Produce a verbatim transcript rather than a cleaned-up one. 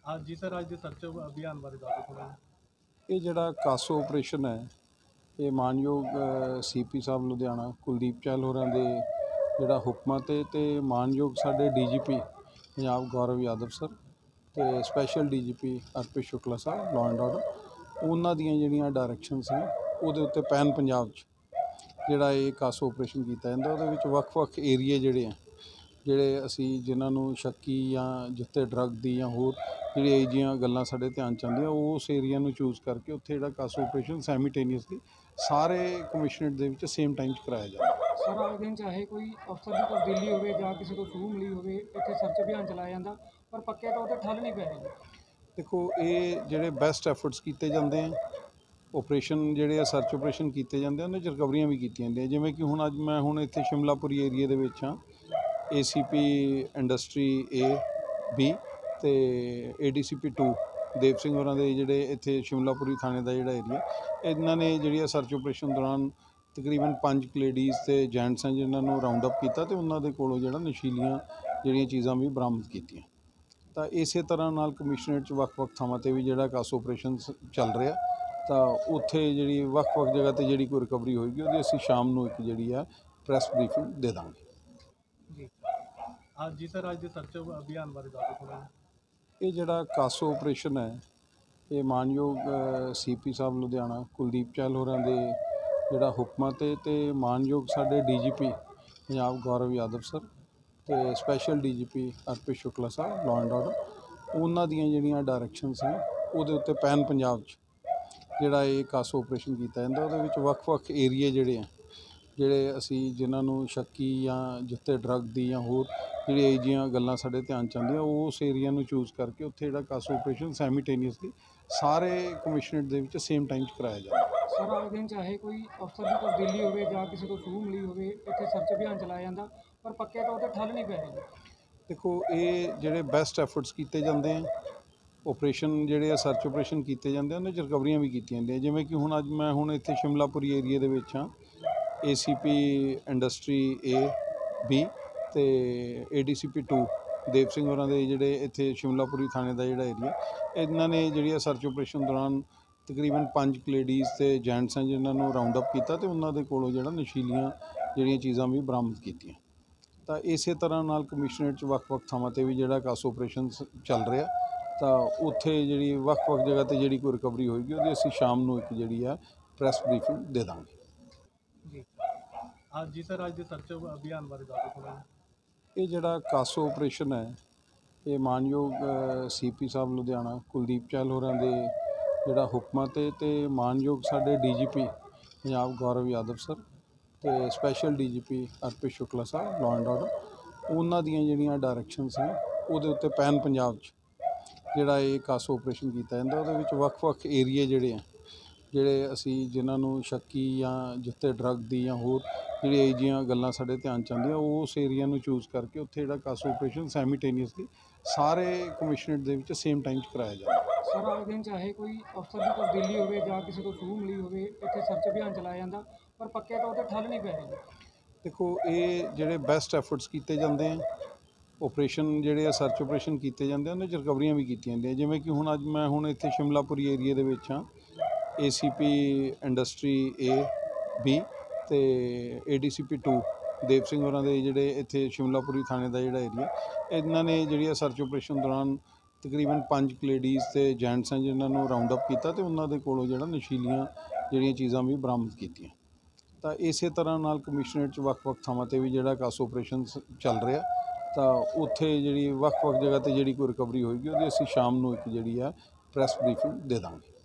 हाँ जी सर, अज के सर्च अभियान बारे दस दो थोड़ा। ਇਹ ਜਿਹੜਾ ਕਾਸੋ ਆਪਰੇਸ਼ਨ ਹੈ ਇਹ ਮਾਨਯੋਗ ਸੀ ਪੀ ਸਾਹਿਬ ਲੁਧਿਆਣਾ ਕੁਲਦੀਪ ਚਹਿਲ ਹੋਰਾਂ ਦੇ ਜਿਹੜਾ ਹੁਕਮਾਂ ਤੇ ਤੇ ਮਾਨਯੋਗ ਸਾਡੇ D G P Punjab Gaurav Yadav sir ਤੇ special D G P Arpit Shukla sahib law and order ਉਹਨਾਂ ਦੀਆਂ ਜਿਹੜੀਆਂ ਡਾਇਰੈਕਸ਼ਨਸ ਨੇ ਉਹਦੇ ਉੱਤੇ ਪੈਨ ਪੰਜਾਬ 'ਚ ਜਿਹੜਾ ਇਹ ਕਾਸੋ ਆਪਰੇਸ਼ਨ ਕੀਤਾ ਜਾਂਦਾ ਉਹਦੇ ਵਿੱਚ ਵੱਖ-ਵੱਖ ਏਰੀਏ ਜਿਹੜੇ ਆ ਜਿਹੜੇ ਅਸੀਂ ਜਿਨ੍ਹਾਂ ਨੂੰ ਸ਼ੱਕੀ ਜਾਂ ਜਿੱਥੇ ਡਰੱਗ ਦੀ ਜਾਂ ਹੋਰ ਜਿਹੜੀਆਂ ਇਹ ਜਿਹੀਆਂ ਗੱਲਾਂ ਸਾਡੇ ਧਿਆਨ 'ਚ ਆਉਂਦੀਆਂ ਉਸ ਏਰੀਆ ਨੂੰ ਚੂਜ਼ ਕਰਕੇ ਉੱਥੇ ਜਿਹੜਾ ਕਾਸੋ ਆਪਰੇਸ਼ਨ ਸਾਈਮਲਟੇਨੀਅਸਲੀ ਸਾਰੇ ਕਮਿਸ਼ਨਰੇਟ ਦੇ ਵਿੱਚ ਸੇਮ ਟਾਈਮ 'ਚ ਕਰਾਇਆ ਜਾਂਦਾ। ਸਰ ਆਏ ਦਿਨ ਚਾਹੇ ਕੋਈ ਅਫਸਰ ਦੀ ਤਬਦੀਲੀ ਹੋਵੇ ਜਾਂ ਕਿਸੇ ਤੋਂ ਸੂਹ ਮਿਲੀ ਹੋਵੇ ਇੱਥੇ ਸਰਚ ਅਭਿਆਨ ਚਲਾਇਆ ਜਾਂਦਾ ਪਰ ਪੱਕੇ ਤੌਰ ਤੇ ਠੱਲ ਨਹੀਂ ਪੈ ਰਹੀ। ਦੇਖੋ ਇਹ ਜਿਹੜੇ ਬੈਸਟ ਐਫਰਟਸ ਕੀਤੇ ਜਾਂਦੇ ਆ ਆਪਰੇਸ਼ਨ ਜਿਹੜੇ ਆ ਸਰਚ ਆਪਰੇਸ਼ਨ ਕੀਤੇ ਜਾਂਦੇ ਆ ਉਹਨਾਂ 'ਚ ਰਿਕਵਰੀਆਂ ਵੀ ਕੀਤੀਆਂ ਜਾਂਦੀਆਂ ਜਿਵੇਂ ਕਿ ਹੁਣ ਅੱਜ ਮੈਂ ਹੁਣ ਇੱਥੇ ਸ਼ਿਮਲਾਪੁਰੀ ਏਰੀਆ ਦੇ ਵਿੱਚ ਹਾਂ ਏ ਸੀ ਪੀ ਇੰਡਸਟਰੀ ਏ ਬੀ ਅਤੇ A D C P two Dev Singh ਹੋਰਾਂ ਦੇ ਜਿਹੜੇ ਇੱਥੇ ਸ਼ਿਮਲਾਪੁਰੀ ਥਾਣੇ ਦਾ ਜਿਹੜਾ ਏਰੀਆ ਇਹਨਾਂ ਨੇ ਜਿਹੜੀ ਆ ਸਰਚ ਆਪਰੇਸ਼ਨ ਦੌਰਾਨ ਤਕਰੀਬਨ ਪੰਜ ਲੇਡੀਜ਼ ਅਤੇ ਜੈਂਟਸ ਹੈ ਜਿਨ੍ਹਾਂ ਨੂੰ ਰਾਊਂਡ ਅਪ ਕੀਤਾ ਅਤੇ ਉਹਨਾਂ ਦੇ ਕੋਲੋਂ ਜਿਹੜਾ ਨਸ਼ੀਲੀਆਂ ਜਿਹੜੀਆਂ ਚੀਜ਼ਾਂ ਵੀ ਬਰਾਮਦ ਕੀਤੀਆਂ। ਤਾਂ ਇਸੇ ਤਰ੍ਹਾਂ ਨਾਲ ਕਮਿਸ਼ਨਰੇਟ 'ਚ ਵੱਖ-ਵੱਖ ਥਾਵਾਂ 'ਤੇ ਵੀ ਜਿਹੜਾ ਕਾਸੋ ਆਪਰੇਸ਼ਨ ਚੱਲ ਰਿਹਾ ਤਾਂ ਉੱਥੇ ਜਿਹੜੀ ਵੱਖ-ਵੱਖ ਜਗ੍ਹਾ 'ਤੇ ਜਿਹੜੀ ਕੋਈ ਰਿਕਵਰੀ ਹੋਏਗੀ ਉਹਦੀ ਅਸੀਂ ਸ਼ਾਮ ਨੂੰ ਇੱਕ ਜਿਹੜੀ ਆ ਪ੍ਰੈਸ ਬਰੀਫਿੰਗ ਦੇ ਦਾਂਗੇ। ਜੀ हाँ जी सर, अज के सर्च अभियान बारे दस दो थोड़ा। ਇਹ ਜਿਹੜਾ ਕਾਸੋ ਆਪਰੇਸ਼ਨ ਹੈ ਇਹ ਮਾਨਯੋਗ ਸੀ ਪੀ ਸਾਹਿਬ ਲੁਧਿਆਣਾ ਕੁਲਦੀਪ ਚਹਿਲ ਹੋਰਾਂ ਦੇ ਜਿਹੜਾ ਹੁਕਮਾਂ ਤੇ ਤੇ ਮਾਨਯੋਗ ਸਾਡੇ D G P Punjab Gaurav Yadav sir ਤੇ special D G P Arpit Shukla sahib law and order ਉਹਨਾਂ ਦੀਆਂ ਜਿਹੜੀਆਂ ਡਾਇਰੈਕਸ਼ਨਸ ਨੇ ਉਹਦੇ ਉੱਤੇ ਪੈਨ ਪੰਜਾਬ 'ਚ ਜਿਹੜਾ ਇਹ ਕਾਸੋ ਆਪਰੇਸ਼ਨ ਕੀਤਾ ਜਾਂਦਾ ਉਹਦੇ ਵਿੱਚ ਵੱਖ-ਵੱਖ ਏਰੀਏ ਜਿਹੜੇ ਆ ਜਿਹੜੇ ਅਸੀਂ ਜਿਨ੍ਹਾਂ ਨੂੰ ਸ਼ੱਕੀ ਜਾਂ ਜਿੱਥੇ ਡਰੱਗ ਦੀ ਜਾਂ ਹੋਰ ਜਿਹੜੀਆਂ ਇਹ ਜਿਹੀਆਂ ਗੱਲਾਂ ਸਾਡੇ ਧਿਆਨ 'ਚ ਆਉਂਦੀਆਂ ਉਸ ਏਰੀਆ ਨੂੰ ਚੂਜ਼ ਕਰਕੇ ਉੱਥੇ ਜਿਹੜਾ ਕਾਸੋ ਆਪਰੇਸ਼ਨ ਸਾਈਮਲਟੇਨੀਅਸਲੀ ਸਾਰੇ ਕਮਿਸ਼ਨਰੇਟ ਦੇ ਵਿੱਚ ਸੇਮ ਟਾਈਮ 'ਚ ਕਰਾਇਆ ਜਾਂਦਾ। ਸਰ ਆਏ ਦਿਨ ਚਾਹੇ ਕੋਈ ਅਫਸਰ ਦੀ ਤਬਦੀਲੀ ਹੋਵੇ ਜਾਂ ਕਿਸੇ ਤੋਂ ਸੂਹ ਮਿਲੀ ਹੋਵੇ ਇੱਥੇ ਸਰਚ ਅਭਿਆਨ ਚਲਾਇਆ ਜਾਂਦਾ ਪਰ ਪੱਕੇ ਤੌਰ ਤੇ ਠੱਲ ਨਹੀਂ ਪੈ ਰਹੀ। ਦੇਖੋ ਇਹ ਜਿਹੜੇ ਬੈਸਟ ਐਫਰਟਸ ਕੀਤੇ ਜਾਂਦੇ ਆ ਆਪਰੇਸ਼ਨ ਜਿਹੜੇ ਆ ਸਰਚ ਆਪਰੇਸ਼ਨ ਕੀਤੇ ਜਾਂਦੇ ਆ ਉਹਨਾਂ 'ਚ ਰਿਕਵਰੀਆਂ ਵੀ ਕੀਤੀਆਂ ਜਾਂਦੀਆਂ ਜਿਵੇਂ ਕਿ ਹੁਣ ਅੱਜ ਮੈਂ ਹੁਣ ਇੱਥੇ ਸ਼ਿਮਲਾਪੁਰੀ ਏਰੀਆ ਦੇ ਵਿੱਚ ਹਾਂ ਏ ਸੀ ਪੀ ਇੰਡਸਟਰੀ ਏ ਬੀ ਅਤੇ A D C P two Dev Singh ਹੋਰਾਂ ਦੇ ਜਿਹੜੇ ਇੱਥੇ ਸ਼ਿਮਲਾਪੁਰੀ ਥਾਣੇ ਦਾ ਜਿਹੜਾ ਏਰੀਆ ਇਹਨਾਂ ਨੇ ਜਿਹੜੀ ਆ ਸਰਚ ਆਪਰੇਸ਼ਨ ਦੌਰਾਨ ਤਕਰੀਬਨ ਪੰਜ ਲੇਡੀਜ਼ ਅਤੇ ਜੈਂਟਸ ਹੈ ਜਿਨ੍ਹਾਂ ਨੂੰ ਰਾਊਂਡ ਅਪ ਕੀਤਾ ਅਤੇ ਉਹਨਾਂ ਦੇ ਕੋਲੋਂ ਜਿਹੜਾ ਨਸ਼ੀਲੀਆਂ ਜਿਹੜੀਆਂ ਚੀਜ਼ਾਂ ਵੀ ਬਰਾਮਦ ਕੀਤੀਆਂ। ਤਾਂ ਇਸੇ ਤਰ੍ਹਾਂ ਨਾਲ ਕਮਿਸ਼ਨਰੇਟ 'ਚ ਵੱਖ-ਵੱਖ ਥਾਵਾਂ 'ਤੇ ਵੀ ਜਿਹੜਾ ਕਾਸੋ ਆਪਰੇਸ਼ਨ ਚੱਲ ਰਿਹਾ ਤਾਂ ਉੱਥੇ ਜਿਹੜੀ ਵੱਖ-ਵੱਖ ਜਗ੍ਹਾ 'ਤੇ ਜਿਹੜੀ ਕੋਈ ਰਿਕਵਰੀ ਹੋਏਗੀ ਉਹਦੀ ਅਸੀਂ ਸ਼ਾਮ ਨੂੰ ਇੱਕ ਜਿਹੜੀ ਆ ਪ੍ਰੈਸ ਬਰੀਫਿੰਗ ਦੇ ਦਾਂਗੇ। जी हाँ जी सर, अज के सर्च अभियान बारे दस दो थोड़ा। ਇਹ ਜਿਹੜਾ ਕਾਸੋ ਆਪਰੇਸ਼ਨ ਹੈ ਇਹ ਮਾਨਯੋਗ ਸੀ ਪੀ ਸਾਹਿਬ ਲੁਧਿਆਣਾ ਕੁਲਦੀਪ ਚਹਿਲ ਹੋਰਾਂ ਦੇ ਜਿਹੜਾ ਹੁਕਮਾਂ ਤੇ ਤੇ ਮਾਨਯੋਗ ਸਾਡੇ D G P Punjab Gaurav Yadav sir ਤੇ special D G P Arpit Shukla sahib law and order ਉਹਨਾਂ ਦੀਆਂ ਜਿਹੜੀਆਂ ਡਾਇਰੈਕਸ਼ਨਸ ਨੇ ਉਹਦੇ ਉੱਤੇ ਪੈਨ ਪੰਜਾਬ 'ਚ ਜਿਹੜਾ ਇਹ ਕਾਸੋ ਆਪਰੇਸ਼ਨ ਕੀਤਾ ਜਾਂਦਾ ਉਹਦੇ ਵਿੱਚ ਵੱਖ-ਵੱਖ ਏਰੀਏ ਜਿਹੜੇ ਆ ਜਿਹੜੇ ਅਸੀਂ ਜਿਨ੍ਹਾਂ ਨੂੰ ਸ਼ੱਕੀ ਜਾਂ ਜਿੱਥੇ ਡਰੱਗ ਦੀ ਜਾਂ ਹੋਰ ਜਿਹੜੀਆਂ ਇਹ ਜਿਹੀਆਂ ਗੱਲਾਂ ਸਾਡੇ ਧਿਆਨ 'ਚ ਆਉਂਦੀਆਂ ਉਸ ਏਰੀਆ ਨੂੰ ਚੂਜ਼ ਕਰਕੇ ਉੱਥੇ ਜਿਹੜਾ ਕਾਸੋ ਆਪਰੇਸ਼ਨ ਸਾਈਮਲਟੇਨੀਅਸਲੀ ਸਾਰੇ ਕਮਿਸ਼ਨਰੇਟ ਦੇ ਵਿੱਚ ਸੇਮ ਟਾਈਮ 'ਚ ਕਰਾਇਆ ਜਾਂਦਾ। ਸਰ ਆਏ ਦਿਨ ਚਾਹੇ ਕੋਈ ਅਫਸਰ ਦੀ ਤਬਦੀਲੀ ਹੋਵੇ ਜਾਂ ਕਿਸੇ ਤੋਂ ਸੂਹ ਮਿਲੀ ਹੋਵੇ ਇੱਥੇ ਸਰਚ ਅਭਿਆਨ ਚਲਾਇਆ ਜਾਂਦਾ ਪਰ ਪੱਕੇ ਤੌਰ ਤੇ ਠੱਲ ਨਹੀਂ ਪੈ ਰਹੀ। ਦੇਖੋ ਇਹ ਜਿਹੜੇ ਬੈਸਟ ਐਫਰਟਸ ਕੀਤੇ ਜਾਂਦੇ ਆ ਆਪਰੇਸ਼ਨ ਜਿਹੜੇ ਆ ਸਰਚ ਆਪਰੇਸ਼ਨ ਕੀਤੇ ਜਾਂਦੇ ਆ ਉਹਨਾਂ 'ਚ ਰਿਕਵਰੀਆਂ ਵੀ ਕੀਤੀਆਂ ਜਾਂਦੀਆਂ ਜਿਵੇਂ ਕਿ ਹੁਣ ਅੱਜ ਮੈਂ ਹੁਣ ਇੱਥੇ ਸ਼ਿਮਲਾਪੁਰੀ ਏਰੀਆ ਦੇ ਵਿੱਚ ਹਾਂ ਏ ਸੀ ਪੀ ਇੰਡਸਟਰੀ ਏ ਬੀ ਅਤੇ A D C P two Dev Singh ਹੋਰਾਂ ਦੇ ਜਿਹੜੇ ਇੱਥੇ ਸ਼ਿਮਲਾਪੁਰੀ ਥਾਣੇ ਦਾ ਜਿਹੜਾ ਏਰੀਆ ਇਹਨਾਂ ਨੇ ਜਿਹੜੀ ਆ ਸਰਚ ਆਪਰੇਸ਼ਨ ਦੌਰਾਨ ਤਕਰੀਬਨ ਪੰਜ ਲੇਡੀਜ਼ ਅਤੇ ਜੈਂਟਸ ਹੈ ਜਿਨ੍ਹਾਂ ਨੂੰ ਰਾਊਂਡ ਅਪ ਕੀਤਾ ਅਤੇ ਉਹਨਾਂ ਦੇ ਕੋਲੋਂ ਜਿਹੜਾ ਨਸ਼ੀਲੀਆਂ ਜਿਹੜੀਆਂ ਚੀਜ਼ਾਂ ਵੀ ਬਰਾਮਦ ਕੀਤੀਆਂ। ਤਾਂ ਇਸੇ ਤਰ੍ਹਾਂ ਨਾਲ ਕਮਿਸ਼ਨਰੇਟ 'ਚ ਵੱਖ-ਵੱਖ ਥਾਵਾਂ 'ਤੇ ਵੀ ਜਿਹੜਾ ਕਾਸੋ ਆਪਰੇਸ਼ਨ ਚੱਲ ਰਿਹਾ ਤਾਂ ਉੱਥੇ ਜਿਹੜੀ ਵੱਖ-ਵੱਖ ਜਗ੍ਹਾ 'ਤੇ ਜਿਹੜੀ ਕੋਈ ਰਿਕਵਰੀ ਹੋਏਗੀ ਉਹਦੀ ਅਸੀਂ ਸ਼ਾਮ ਨੂੰ ਇੱਕ ਜਿਹੜੀ ਆ ਪ੍ਰੈਸ ਬਰੀਫਿੰਗ ਦੇ ਦਾਂਗੇ।